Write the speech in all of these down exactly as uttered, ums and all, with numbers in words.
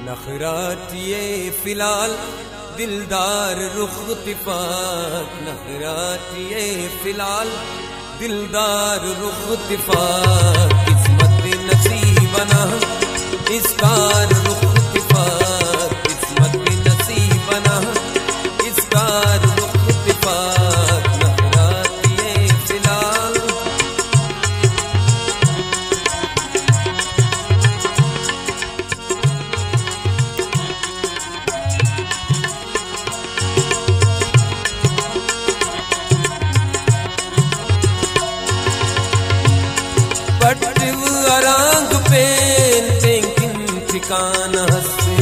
नखरातिए फिलहाल दिलदार रुख तिफाक, नखरातिए फिलहाल दिलदार रुख तिफाक, किस्मत नसीब बना इस बार रुख तिफाक, किस्मत नसीब बना इस बार रुख तिफाक, नखरातिए फिलहाल। पट्टिव अरंग पे तेंकिन ठिकाना हंसे,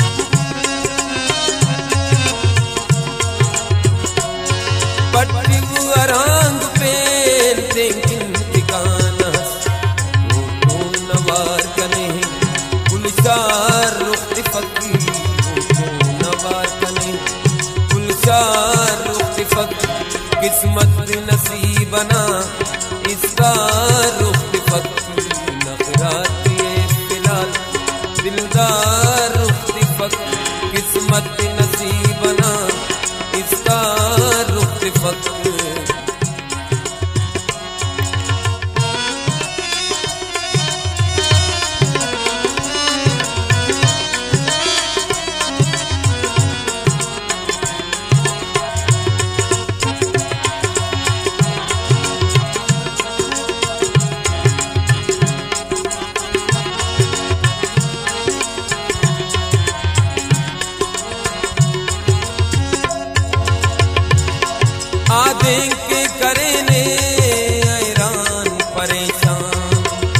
पट्टिव अरंग पे तेंकिन ठिकाना हंसे, वो नवार कने गुलजार रुख फकीर, वो नवार कने गुलजार रुख फकीर, किस्मत नसीब बना इसका रुख फकीर, नखरातिए फिलहाल दिलदार रुख फकीर, किस्मत नसीब बना इसका रुख फकीर। आदें के करे ने ऐरान परेशान,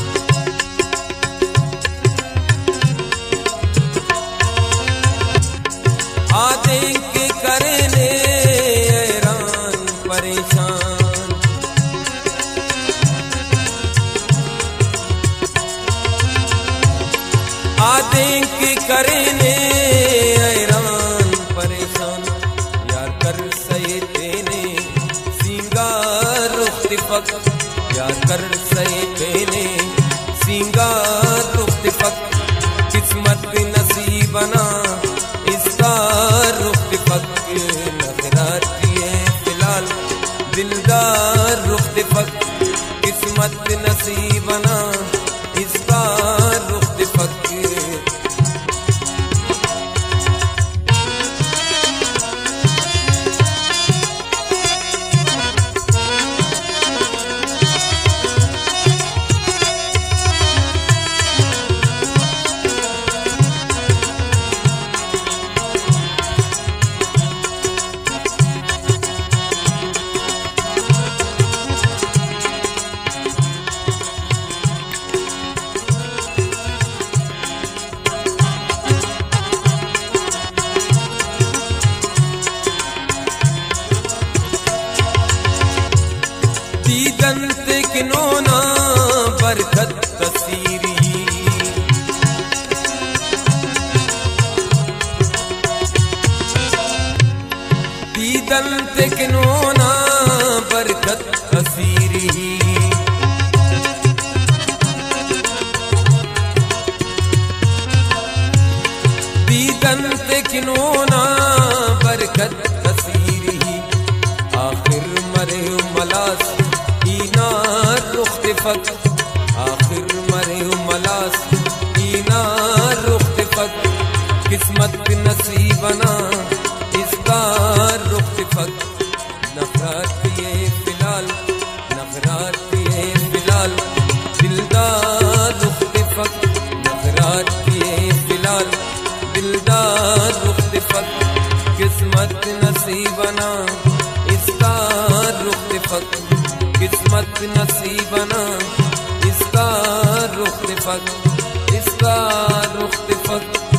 आदें के करे ने ऐरान परेशान, आदें के करे ने ऐरान परेशान, यार कर सहे तेने रुख यार कर सहे तेने सिंगार रुख फकीर, किस्मत नसीब बना इसका रुख फकीर, नखरातिए फिलहाल दिलदार रुख फकीर, किस्मत नसीब बना इसका रुख फकीर। दीदंत किनोना बरकत तसीरी, दीदंत किनोना बरकत तसीरी, दीदंत किनोना बरकत तसीरी, आखिर मरे मलास रुख फकीर, आखिर मरे मलास ईना रुख फकीर, किस्मत नसीब बना इसका रुख फकीर, नखरातिए फिलहाल नखरातिए फिलहाल दिलदार रुख फकीर, नखरातिए फिलहाल दिलदार रुख फकीर, किस्मत नसीब बना इसका रुख फकीर, किस्मत नसीब बना इसका रुख फकीर, इसका रुख फकीर।